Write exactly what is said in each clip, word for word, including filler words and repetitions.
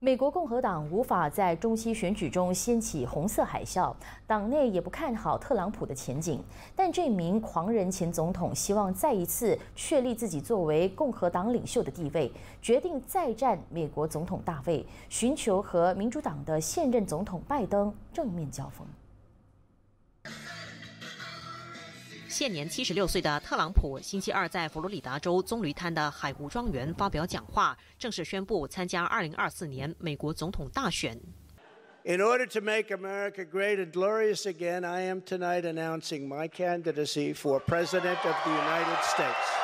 美国共和党无法在中期选举中掀起红色海啸，党内也不看好特朗普的前景。但这名狂人前总统希望再一次确立自己作为共和党领袖的地位，决定再战美国总统大位，寻求和民主党的现任总统拜登正面交锋。 现年七十六岁的特朗普星期二在佛罗里达州棕榈滩的海湖庄园发表讲话，正式宣布参加二零二四年美国总统大选。 In order to make America great and glorious again, I am tonight announcing my candidacy for President of the United States.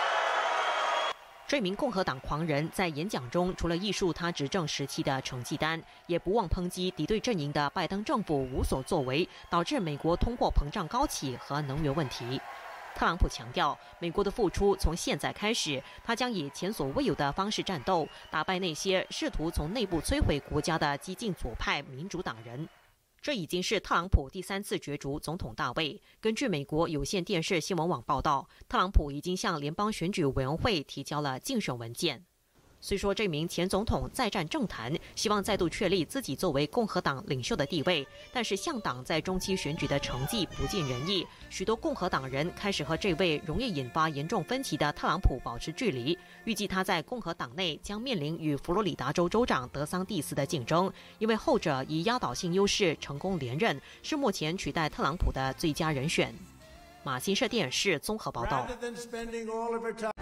这名共和党狂人在演讲中，除了艺术他执政时期的成绩单，也不忘抨击敌对阵营的拜登政府无所作为，导致美国通货膨胀高企和能源问题。特朗普强调，美国的付出从现在开始，他将以前所未有的方式战斗，打败那些试图从内部摧毁国家的激进左派民主党人。 这已经是特朗普第三次角逐总统大位。根据美国有线电视新闻网报道，特朗普已经向联邦选举委员会提交了竞选文件。虽说这名前总统再战政坛，希望再度确立自己作为共和党领袖的地位，但是向党在中期选举的成绩不尽人意，许多共和党人开始和这位容易引发严重分歧的特朗普保持距离。预计他在共和党内将面临与佛罗里达州州长德桑蒂斯的竞争，因为后者以压倒性优势成功连任，是目前取代特朗普的最佳人选。马新社电视综合报道。